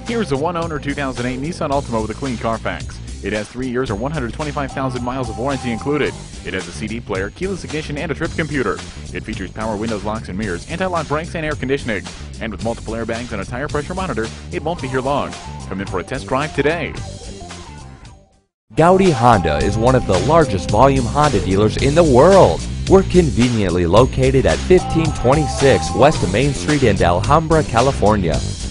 Here's a one-owner 2008 Nissan Altima with a clean Carfax. It has 3 years or 125,000 miles of warranty included. It has a CD player, keyless ignition, and a trip computer. It features power windows, locks, and mirrors, anti-lock brakes, and air conditioning. And with multiple airbags and a tire pressure monitor, it won't be here long. Come in for a test drive today. Goudy Honda is one of the largest volume Honda dealers in the world. We're conveniently located at 1526 West Main Street in Alhambra, California.